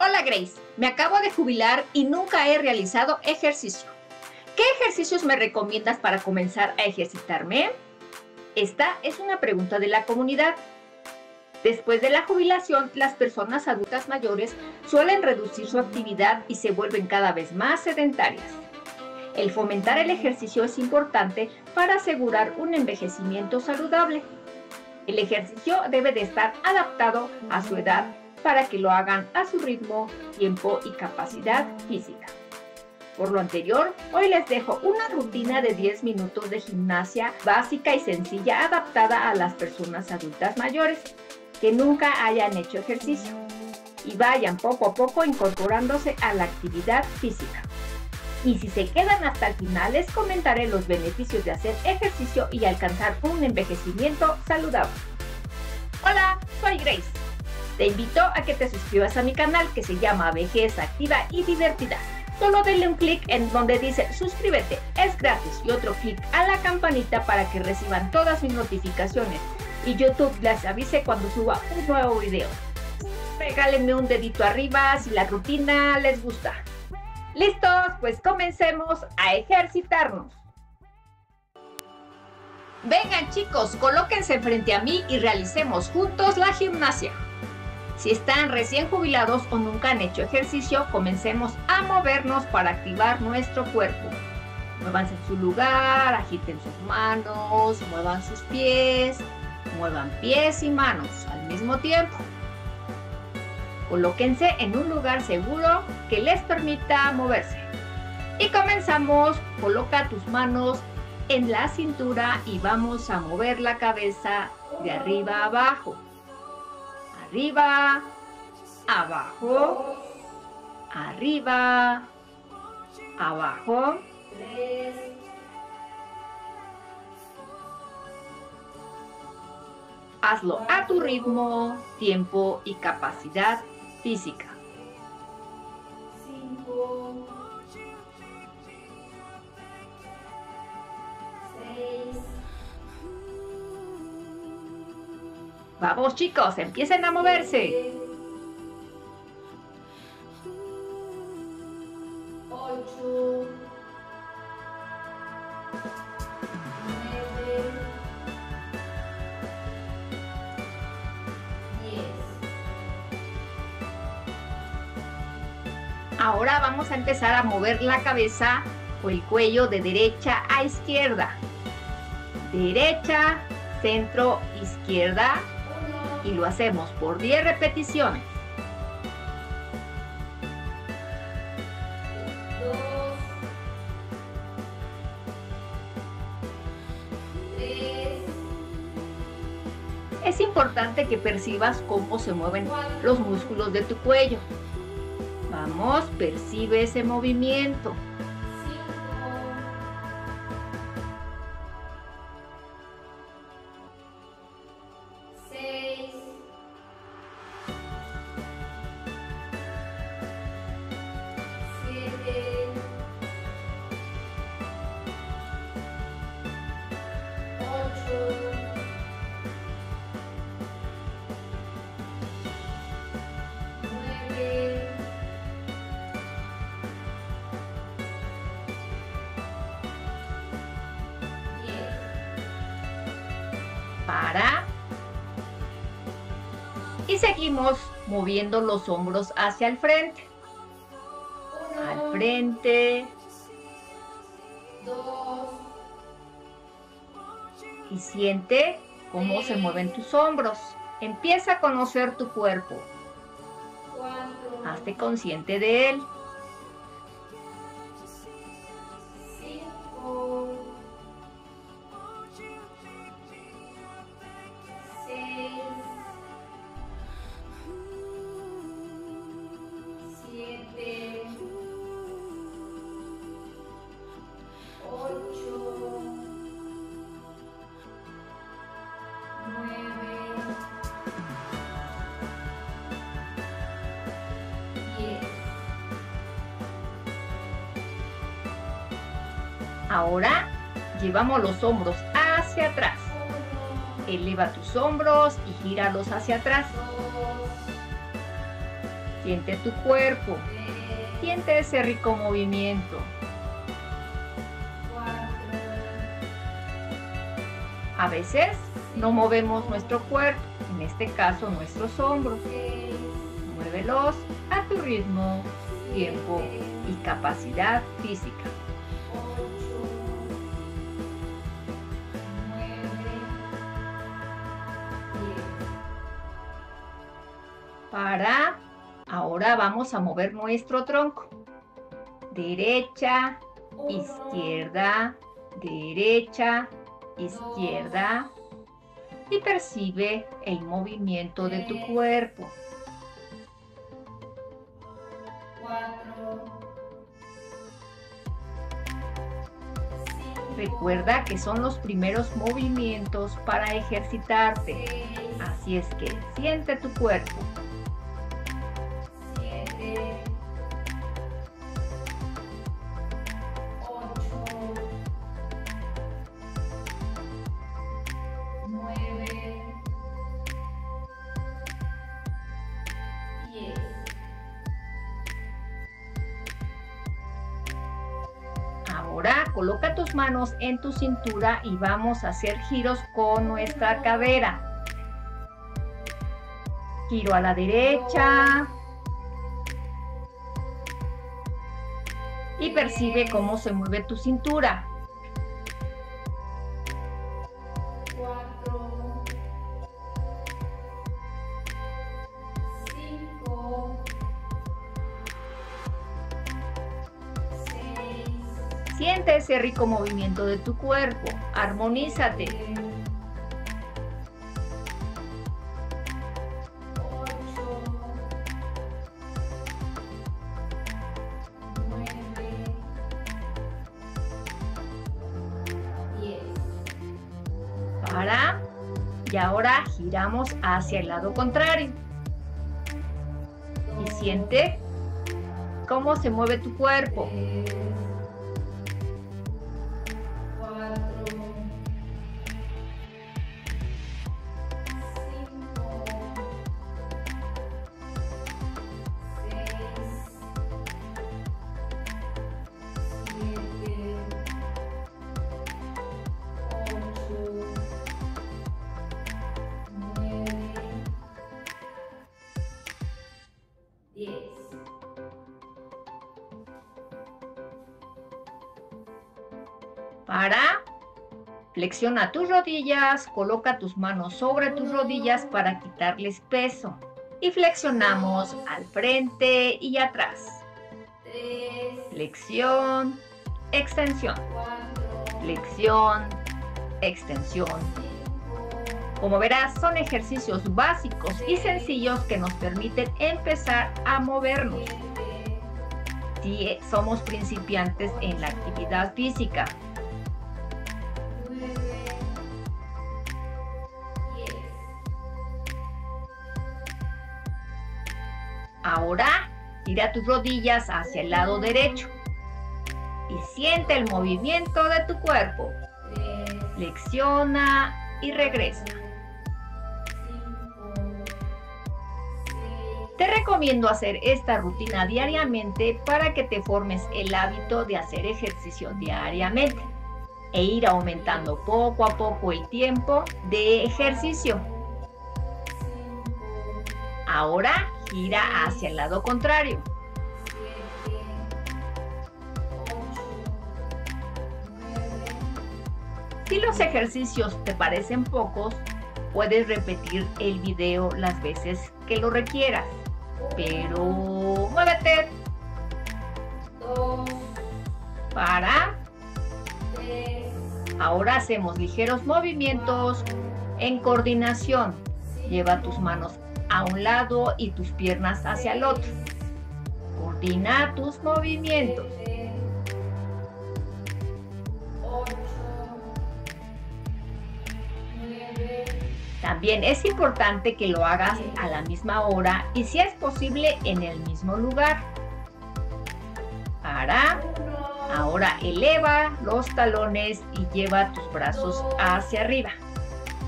Hola Grace, me acabo de jubilar y nunca he realizado ejercicio. ¿Qué ejercicios me recomiendas para comenzar a ejercitarme? Esta es una pregunta de la comunidad. Después de la jubilación, las personas adultas mayores suelen reducir su actividad y se vuelven cada vez más sedentarias. El fomentar el ejercicio es importante para asegurar un envejecimiento saludable. El ejercicio debe de estar adaptado a su edad para que lo hagan a su ritmo, tiempo y capacidad física. Por lo anterior, hoy les dejo una rutina de 10 minutos de gimnasia básica y sencilla adaptada a las personas adultas mayores que nunca hayan hecho ejercicio y vayan poco a poco incorporándose a la actividad física. Y si se quedan hasta el final, les comentaré los beneficios de hacer ejercicio y alcanzar un envejecimiento saludable. Hola, soy Grace. Te invito a que te suscribas a mi canal que se llama Vejez Activa y Divertida. Solo denle un clic en donde dice suscríbete, es gratis, y otro clic a la campanita para que reciban todas mis notificaciones y YouTube les avise cuando suba un nuevo video. Regálenme un dedito arriba si la rutina les gusta. ¿Listos? Pues comencemos a ejercitarnos. Vengan chicos, colóquense frente a mí y realicemos juntos la gimnasia. Si están recién jubilados o nunca han hecho ejercicio, comencemos a movernos para activar nuestro cuerpo. Muévanse en su lugar, agiten sus manos, muevan sus pies, muevan pies y manos al mismo tiempo. Colóquense en un lugar seguro que les permita moverse. Y comenzamos. Coloca tus manos en la cintura y vamos a mover la cabeza de arriba a abajo. Arriba, abajo, arriba, abajo. 3. Hazlo a tu ritmo, tiempo y capacidad física. 5. 6. Vamos chicos, empiecen a moverse. 8. 9. 10. Ahora vamos a empezar a mover la cabeza o el cuello de derecha a izquierda. Derecha, centro, izquierda. Y lo hacemos por 10 repeticiones. 2. 3. Es importante que percibas cómo se mueven los músculos de tu cuello. Vamos, percibe ese movimiento. 6. 7. 8. 9. 10. Para. Y seguimos moviendo los hombros hacia el frente. Al frente. 2. Y siente cómo se mueven tus hombros. Empieza a conocer tu cuerpo. 4. Hazte consciente de él. 5. 6. 7. 8. 9. 10. Ahora llevamos los hombros hacia atrás. Eleva tus hombros y gíralos hacia atrás. 2. Siente tu cuerpo. Siente ese rico movimiento. A veces no movemos nuestro cuerpo, en este caso nuestros hombros. Muévelos a tu ritmo, tiempo y capacidad física. Ahora vamos a mover nuestro tronco. Derecha, izquierda, derecha, izquierda. Y percibe el movimiento de tu cuerpo. 4, 5, Recuerda que son los primeros movimientos para ejercitarte. 6, Así es que siente tu cuerpo. 7, 8, 9, 10. Ahora coloca tus manos en tu cintura y vamos a hacer giros con nuestra cadera. Giro a la derecha. Y percibe cómo se mueve tu cintura. 4, 5, 6, Siente ese rico movimiento de tu cuerpo. Armonízate. 8, 9, 10. Y ahora giramos hacia el lado contrario. Y siente cómo se mueve tu cuerpo. 4, 5, 6, 7, 8, 9, 10. Flexiona tus rodillas, coloca tus manos sobre tus rodillas para quitarles peso. Y flexionamos al frente y atrás. 3, Flexión, extensión, 4, flexión, extensión. 5, Como verás, son ejercicios básicos y sencillos que nos permiten empezar a movernos 7, si somos principiantes en la actividad física. 9, 10. Ahora, gira tus rodillas hacia el lado derecho y siente el movimiento de tu cuerpo. 3, Flexiona y regresa. 5, 6, Te recomiendo hacer esta rutina diariamente para que te formes el hábito de hacer ejercicio diariamente e ir aumentando poco a poco el tiempo de ejercicio. 5, Ahora gira hacia el lado contrario. 7, 8, 9, Si los ejercicios te parecen pocos, puedes repetir el video las veces que lo requieras. Pero muévete. 2, Para. 3, Ahora hacemos ligeros movimientos en coordinación. Lleva tus manos a un lado y tus piernas hacia el otro. Coordina tus movimientos. 7, 8, 9, También es importante que lo hagas a la misma hora y si es posible en el mismo lugar. Para. 1. Ahora eleva los talones y lleva tus brazos hacia arriba.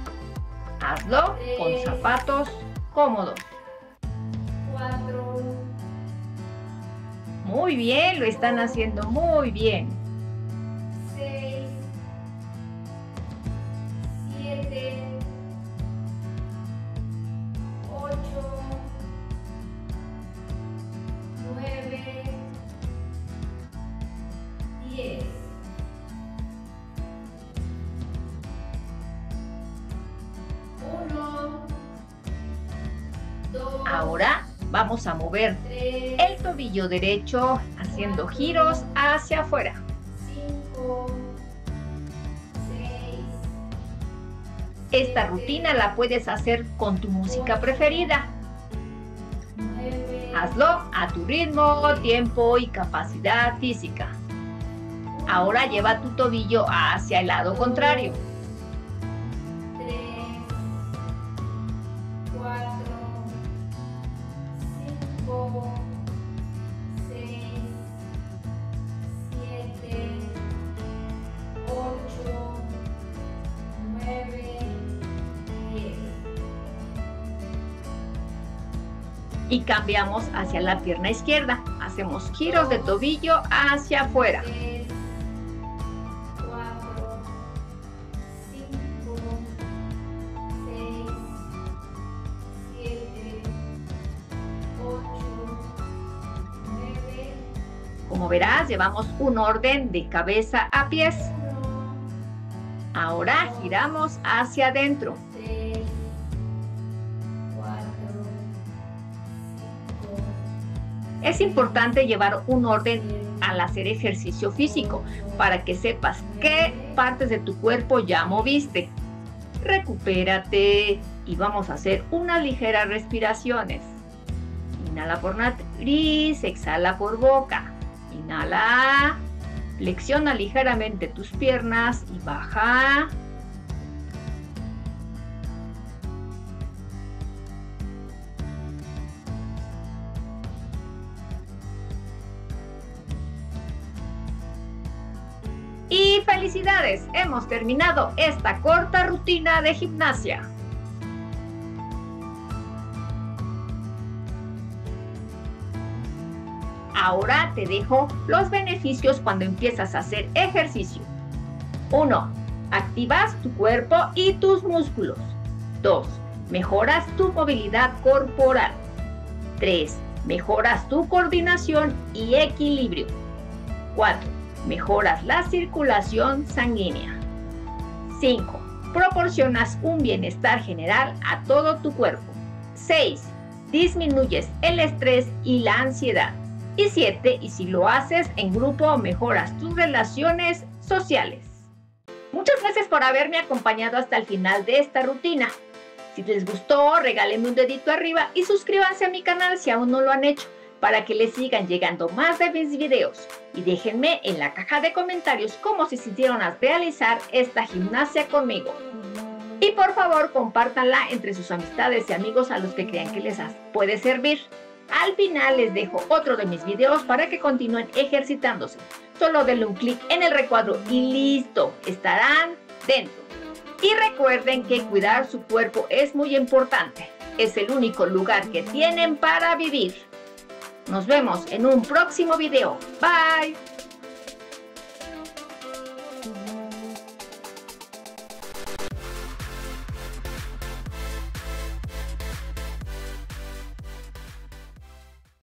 Hazlo con zapatos cómodos. 4, Muy bien, lo están haciendo muy bien. 6, 7, 8, 9, 10. Uno, dos, Ahora vamos a mover 3, el tobillo derecho haciendo giros hacia afuera. 5, 6, Esta rutina la puedes hacer con tu música preferida. 9, Hazlo a tu ritmo, tiempo y capacidad física. Ahora lleva tu tobillo hacia el lado contrario. 3, 4, 5, 6, 7, 8, 9, 10. Y cambiamos hacia la pierna izquierda. Hacemos giros de tobillo hacia afuera. 3, 4, 5, 6, 7, 8, 9, Como verás, llevamos un orden de cabeza a pies. 1, Ahora giramos hacia adentro. 3, 4, 5. Es importante llevar un orden al hacer ejercicio físico para que sepas qué partes de tu cuerpo ya moviste. Recupérate y vamos a hacer unas ligeras respiraciones. Inhala por nariz, exhala por boca. Inhala, flexiona ligeramente tus piernas y baja. Y felicidades, hemos terminado esta corta rutina de gimnasia. Ahora te dejo los beneficios cuando empiezas a hacer ejercicio. 1. Activas tu cuerpo y tus músculos. 2. Mejoras tu movilidad corporal. 3. Mejoras tu coordinación y equilibrio. 4. Mejoras la circulación sanguínea. 5. Proporcionas un bienestar general a todo tu cuerpo. 6. Disminuyes el estrés y la ansiedad. Y 7. Y si lo haces en grupo, mejoras tus relaciones sociales. Muchas gracias por haberme acompañado hasta el final de esta rutina. Si les gustó, regálenme un dedito arriba y suscríbanse a mi canal si aún no lo han hecho, para que les sigan llegando más de mis videos. Y déjenme en la caja de comentarios cómo se sintieron al realizar esta gimnasia conmigo. Y por favor, compártanla entre sus amistades y amigos a los que crean que les puede servir. Al final les dejo otro de mis videos para que continúen ejercitándose. Solo denle un clic en el recuadro y listo, estarán dentro. Y recuerden que cuidar su cuerpo es muy importante. Es el único lugar que tienen para vivir. Nos vemos en un próximo video. Bye.